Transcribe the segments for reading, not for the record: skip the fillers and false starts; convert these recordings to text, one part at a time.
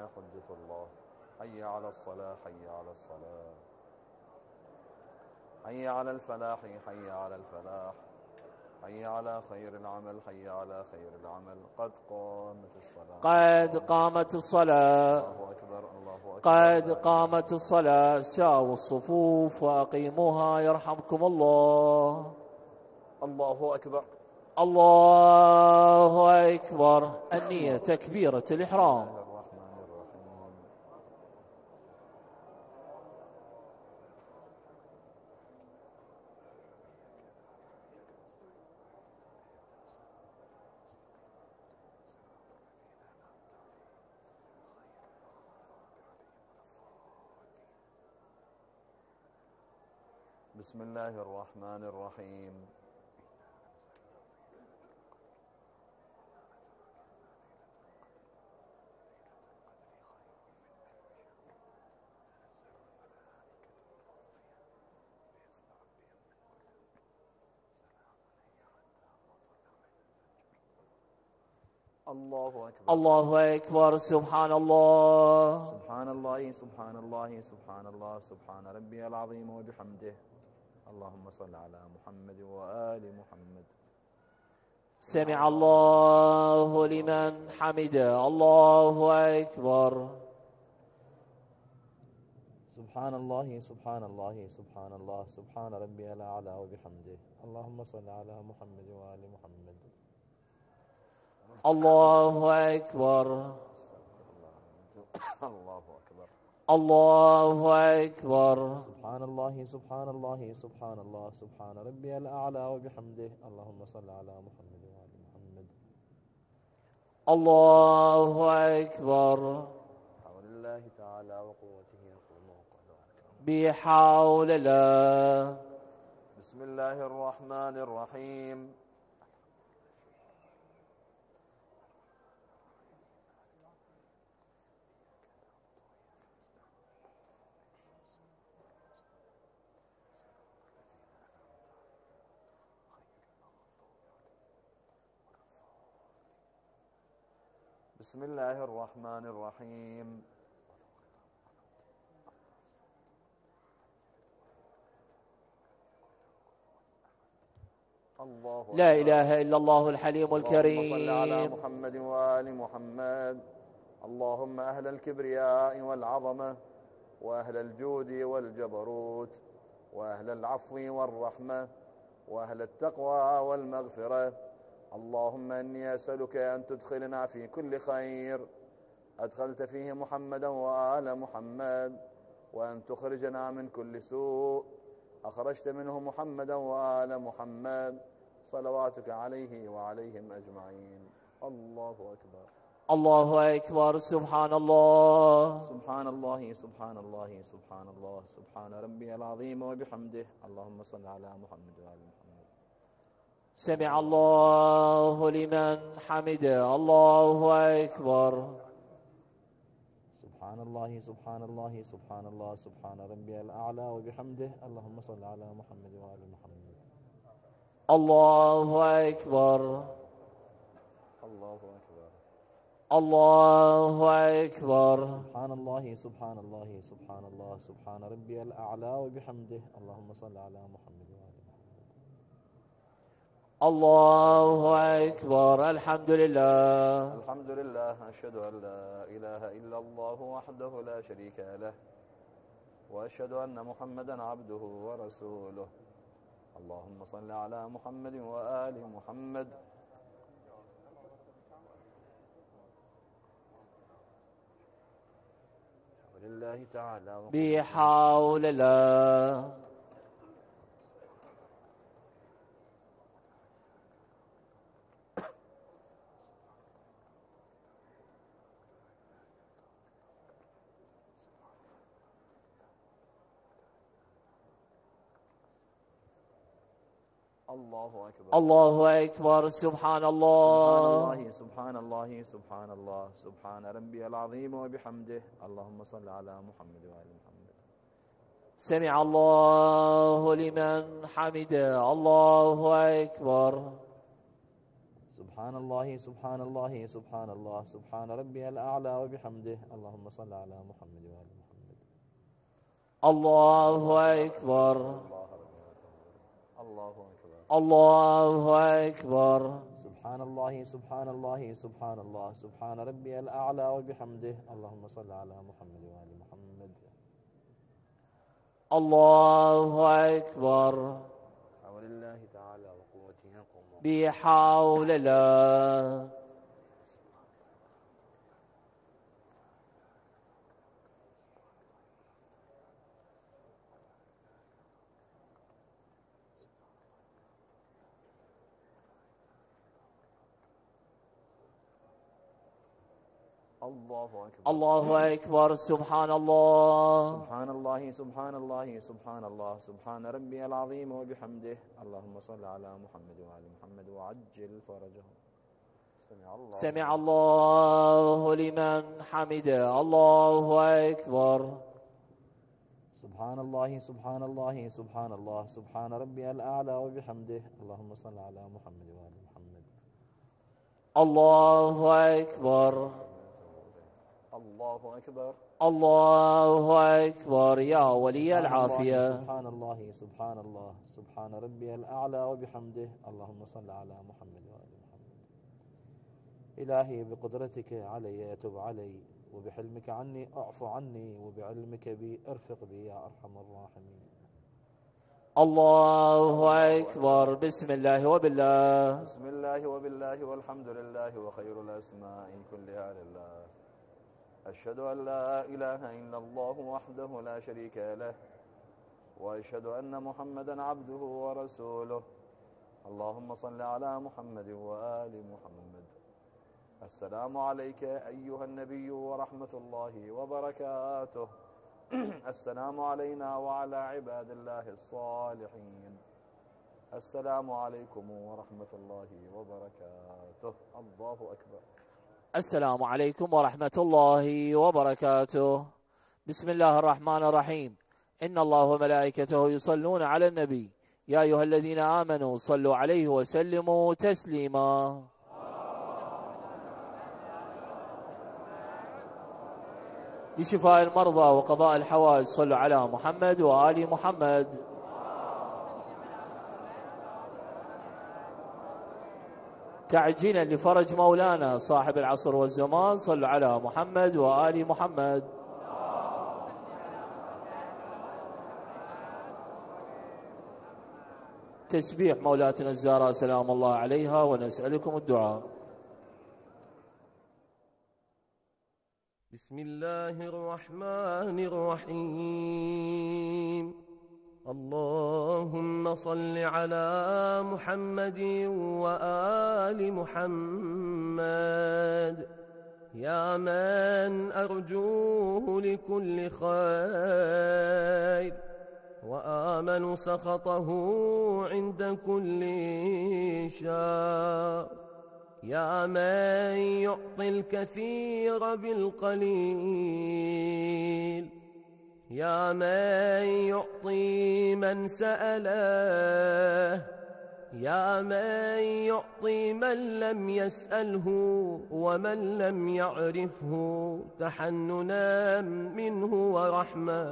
لنا حجة الله. حي على الصلاة، حي على الصلاة، حي على الفلاح، حي على الفلاح، حي على خير العمل، حي على خير العمل. قد قامت الصلاة، قد قامت الصلاة، الله أكبر، الله أكبر. قد قامت الصلاة. ساووا الصفوف وأقيموها يرحمكم الله. الله أكبر، الله أكبر. النية تكبيرة الإحرام. بسم الله الرحمن الرحيم. بسم الله الرحمن الرحيم. الله أكبر، الله أكبر. سبحان الله، سبحان الله، سبحان الله، سبحان الله، سبحان ربي العظيم وبحمده. اللهم صل على محمد وآل محمد. سمع الله لمن حمده. الله أكبر. سبحان الله، سبحان الله، سبحان الله، سبحان ربي الأعلى وبحمده. اللهم صل على محمد وآل محمد. الله أكبر. الله أكبر، الله أكبر. سبحان الله، سبحان الله، سبحان الله، سبحان ربي الأعلى وبحمده. اللهم صل على محمد وآل محمد. الله أكبر. بحول الله تعالى وقوته يقوم وقعد وأركان. بحول الله. بسم الله الرحمن الرحيم. بسم الله الرحمن الرحيم. الله لا أكبر. إله إلا الله الحليم الكريم. اللهم صل على محمد وآل محمد. اللهم أهل الكبرياء والعظمة، وأهل الجود والجبروت، وأهل العفو والرحمة، وأهل التقوى والمغفرة، اللهم إني أسألك أن تدخلنا في كل خير أدخلت فيه محمدا وآل محمد، وأن تخرجنا من كل سوء أخرجت منه محمدا وآل محمد، صلواتك عليه وعليهم أجمعين. الله أكبر، الله أكبر. سبحان الله، سبحان الله، سبحان الله، سبحان الله، سبحان ربي العظيم وبحمده. اللهم صل على محمد وآل محمد. سمع الله لمن حمده. الله أكبر. سبحان الله، سبحان الله، سبحان الله، سبحان ربي الأعلى وبحمده. اللهم صل على محمد وآل محمد. الله أكبر. الله أكبر، الله أكبر. سبحان الله، سبحان الله، سبحان الله، سبحان ربي الأعلى وبحمده. اللهم صل على محمد وآل محمد. الله أكبر. الحمد لله، الحمد لله. أشهد أن لا إله إلا الله وحده لا شريك له، وأشهد أن محمدا عبده ورسوله. اللهم صل على محمد وآل محمد. ولله تعالى بحول الله. الله أكبر، الله أكبر. سبحان الله، سبحان الله، سبحان الله، سبحان ربي العظيم وبحمده. اللهم صل على محمد وآل محمد. سمع الله لمن حمده. الله أكبر. سبحان الله سبحان الله سبحان الله سبحان ربي الأعلى وبحمده. اللهم صل على محمد وآل محمد. الله أكبر. الله أكبر. الله أكبر. سبحان الله سبحان الله سبحان الله سبحان ربي الأعلى وبحمده. اللهم صل على محمد وآل محمد. الله أكبر. حول الله تعالى وقوته يقوم بحول الله. الله أكبر. الله أكبر. سبحان الله. سبحان الله سبحان الله سبحان الله سبحان ربي العظيم وبحمده. اللهم صل على محمد وآل محمد وعجل فرجهم. سمع الله لمن حمده. الله أكبر. سبحان الله سبحان الله سبحان الله سبحان ربي الأعلى وبحمده. اللهم صل على محمد وآل محمد. الله أكبر. الله أكبر. الله أكبر. يا ولي العافية. سبحان الله سبحان الله سبحان ربي الأعلى وبحمده. اللهم صل على محمد وآل محمد. إلهي بقدرتك علي أتب علي، وبحلمك عني أعف عني، وبعلمك بي ارفق بي يا أرحم الراحمين. الله أكبر. بسم الله وبالله. بسم الله وبالله والحمد لله وخير الأسماء كلها لله. أشهد أن لا إله إلا الله وحده لا شريك له، وأشهد أن محمدا عبده ورسوله. اللهم صل على محمد وآل محمد. السلام عليك أيها النبي ورحمة الله وبركاته. السلام علينا وعلى عباد الله الصالحين. السلام عليكم ورحمة الله وبركاته. الله أكبر. السلام عليكم ورحمة الله وبركاته. بسم الله الرحمن الرحيم. إن الله وملائكته يصلون على النبي يا أيها الذين آمنوا صلوا عليه وسلموا تسليما. بشفاء المرضى وقضاء الحوائج صلوا على محمد وآل محمد. تعجيلا لفرج مولانا صاحب العصر والزمان صلوا على محمد وآل محمد. تسبيح مولاتنا الزهراء سلام الله عليها ونسألكم الدعاء. بسم الله الرحمن الرحيم. اللهم صل على محمد وآل محمد يا من أرجوه لكل خير وآمن سخطه عند كل شر، يا من يعطي الكثير بالقليل، يا من يعطي من سأله، يا من يعطي من لم يسأله ومن لم يعرفه تحننا منه ورحمة.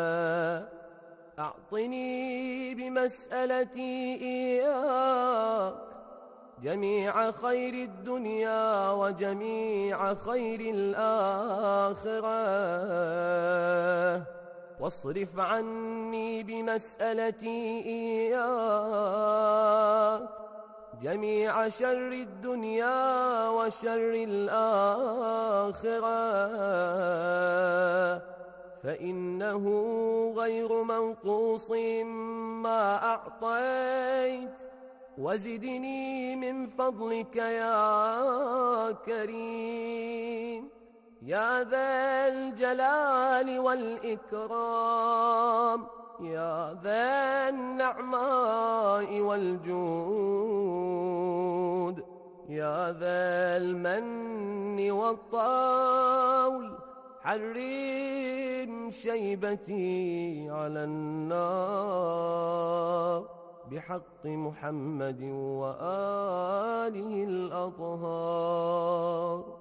أعطني بمسألتي إياك جميع خير الدنيا وجميع خير الآخرة، واصرف عني بمسألتي إياك جميع شر الدنيا وشر الآخرة، فإنه غير منقوص ما أعطيت، وزدني من فضلك يا كريم يا ذا الجلال والإكرام، يا ذا النعماء والجود، يا ذا المن والطول، حرم شيبتي على النار بحق محمد وآله الأطهار.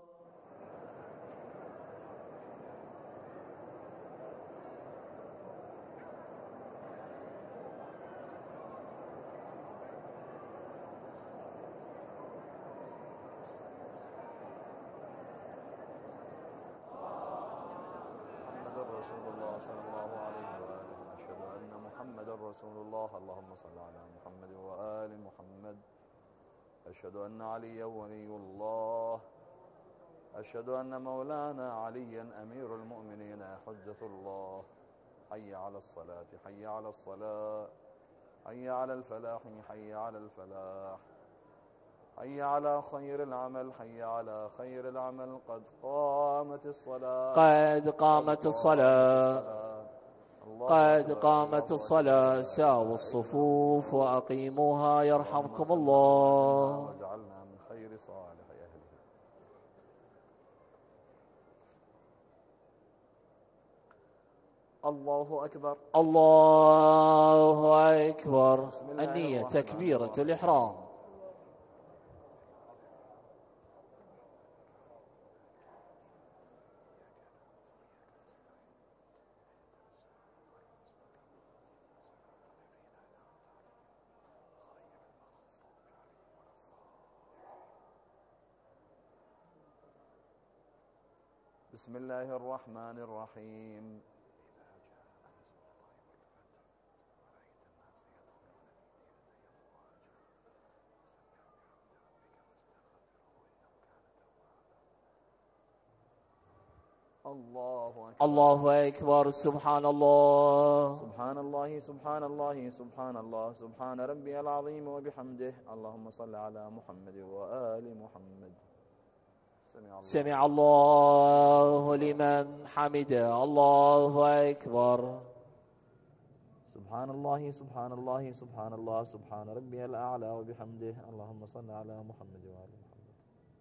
رسول الله صلى الله عليه وآله. أشهد أن محمدا رسول الله. اللهم صل على محمد وآل محمد. أشهد أن عليا ولي الله. أشهد أن مولانا عليا أمير المؤمنين حجة الله. حي على الصلاة، حي على الصلاة، حي على الفلاح، حي على الفلاح، حي على خير العمل، حي على خير العمل. قد قامت الصلاة، قد قامت الصلاة، قد قامت الصلاة. ساووا الصفوف وأقيموها يرحمكم الله. واجعلنا من خير صالح أهله. الله أكبر، الله أكبر. النية تكبيرة الإحرام. بسم الله الرحمن الرحيم. الله أكبر، الله أكبر. سبحان الله، سبحان الله، سبحان الله، سبحان الله، سبحان ربي العظيم وبحمده. اللهم صل على محمد وآل محمد. سمع الله لمن حمده. الله أكبر. سبحان الله، سبحان الله، سبحان الله، سبحان ربي الأعلى وبحمده. اللهم صل على محمد وآل محمد.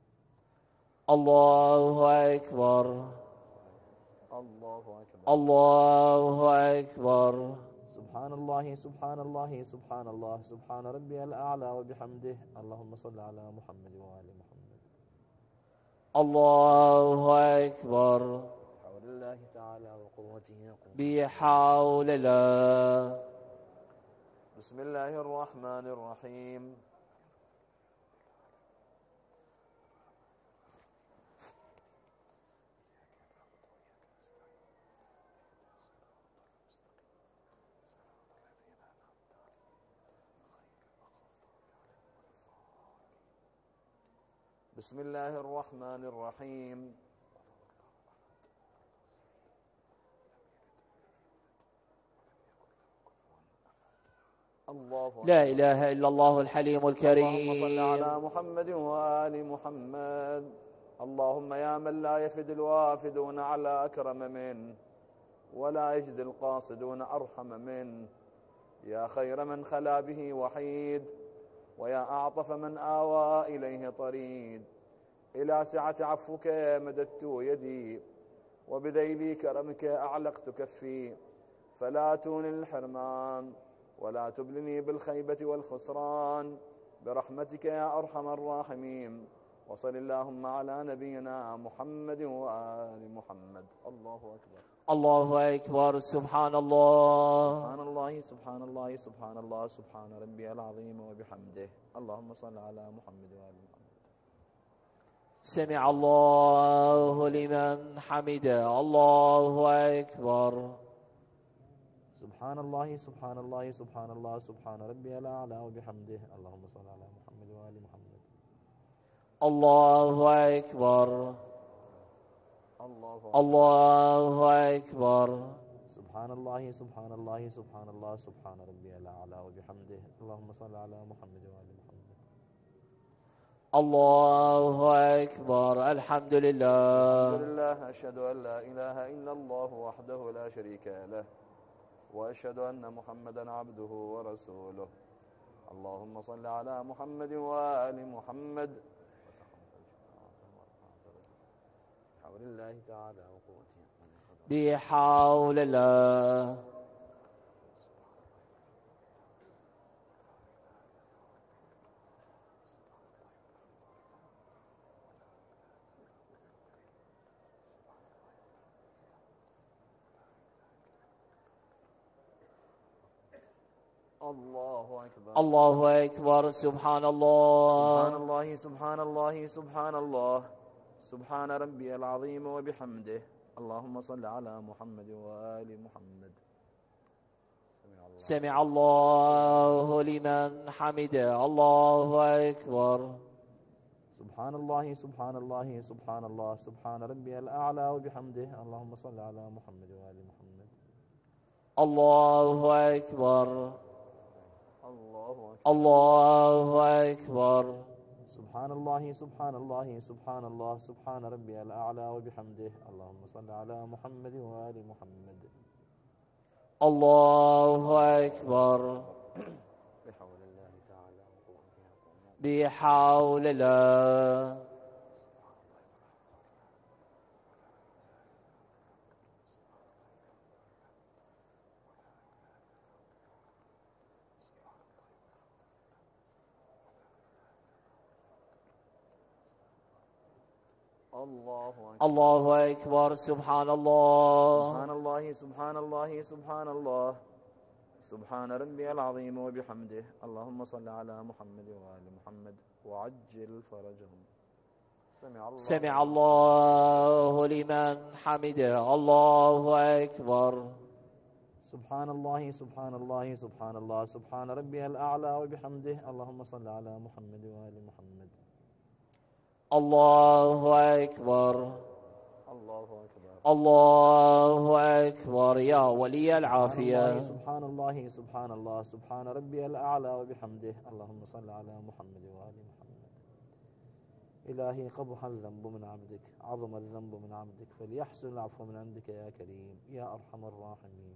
الله أكبر، الله أكبر، الله أكبر. سبحان الله، سبحان الله، سبحان الله، سبحان ربي الأعلى وبحمده. اللهم صل على محمد وآل محمد. الله أكبر. بحول الله تعالى وقوته يقوم. بحول الله. بسم الله الرحمن الرحيم. بسم الله الرحمن الرحيم. الله لا إله إلا الله الحليم الكريم. اللهم صل على محمد وآل محمد. اللهم يا من لا يفد الوافدون على أكرم منه، ولا يجد القاصدون أرحم منه. يا خير من خلا به وحيد، ويا أعطف من آوى إليه طريد. إلى سعة عفوك مددت يدي، وبذيل كرمك أعلقت كفي. فلا تون الحرمان، ولا تبلني بالخيبة والخسران، برحمتك يا أرحم الراحمين. وصل اللهم على نبينا محمد وآل محمد. الله أكبر، الله أكبر. سبحان الله، سبحان الله، سبحان الله، سبحان الله، سبحان ربي العظيم وبحمده. اللهم صل على محمد وآل محمد. سمع الله لمن حمده. الله أكبر. سبحان الله، سبحان الله، سبحان الله، سبحان ربي الأعلى وبحمده. اللهم صل على محمد وآل محمد. الله أكبر، الله أكبر. سبحان الله، سبحان الله، سبحان الله، سبحان ربي الأعلى وبحمده. اللهم صل على محمد وآل محمد. الله أكبر. الحمد لله، الحمد لله. أشهد أن لا إله إلا الله وحده لا شريك له، وأشهد أن محمدا عبده ورسوله. اللهم صل على محمد وآل محمد. بحول الله تعالى وقوته. بحول الله. الله أكبر. الله أكبر. سبحان الله. سبحان الله سبحان الله سبحان الله. سبحان ربي العظيم وبحمده. اللهم صل على محمد وآل محمد. سمع الله لمن حمده. الله أكبر. سبحان الله سبحان الله سبحان الله. سبحان ربي الأعلى وبحمده. اللهم صل على محمد وآل محمد. الله أكبر. الله أكبر. سبحان الله سبحان الله سبحان الله. سبحان ربي الأعلى وبحمده. اللهم صل على محمد وآل محمد. الله أكبر. بحول الله تعالى وقوته. بحول الله. الله أكبر. سبحان الله. سبحان الله سبحان الله سبحان الله. سبحان ربي العظيم وبحمده. اللهم صل على محمد وآل محمد وعجل فرجهم. سمع الله لمن حمده. الله أكبر. سبحان الله سبحان الله سبحان الله. سبحان ربي الأعلى وبحمده. اللهم صل على محمد وآل محمد. الله أكبر. الله أكبر. الله أكبر. يا ولي العافية. سبحان الله سبحان الله سبحان ربي الأعلى وبحمده. اللهم صل على محمد وآل محمد. إلهي قبح الذنب من عبدك، عظم الذنب من عبدك، فليحسن العفو من عندك يا كريم يا أرحم الراحمين.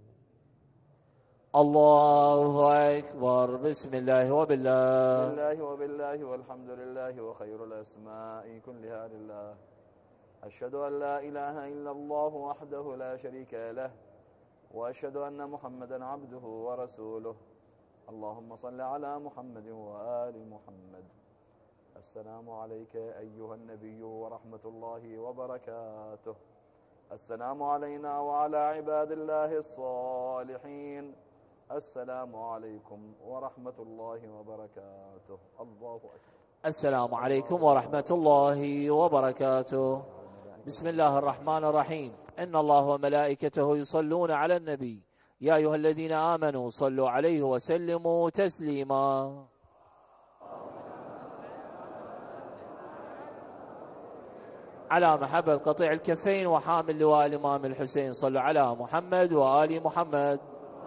الله أكبر. بسم الله وبالله. بسم الله وبالله والحمد لله وخير الأسماء كلها لله. أشهد أن لا إله إلا الله وحده لا شريك له، وأشهد أن محمدا عبده ورسوله. اللهم صل على محمد وآل محمد. السلام عليك أيها النبي ورحمة الله وبركاته. السلام علينا وعلى عباد الله الصالحين. السلام عليكم ورحمة الله وبركاته. الله أكبر. السلام عليكم ورحمة الله وبركاته. بسم الله الرحمن الرحيم. إن الله وملائكته يصلون على النبي يا أيها الذين آمنوا صلوا عليه وسلموا تسليما. على محبة قطيع الكفين وحامل لواء الإمام الحسين صلوا على محمد وآل محمد.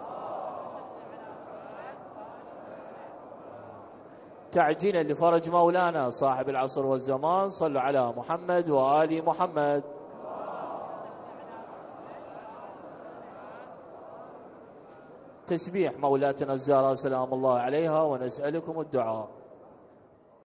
تعجينا لفرج مولانا صاحب العصر والزمان صلوا على محمد وآل محمد. تسبيح مولاتنا الزهراء سلام الله عليها ونسألكم الدعاء.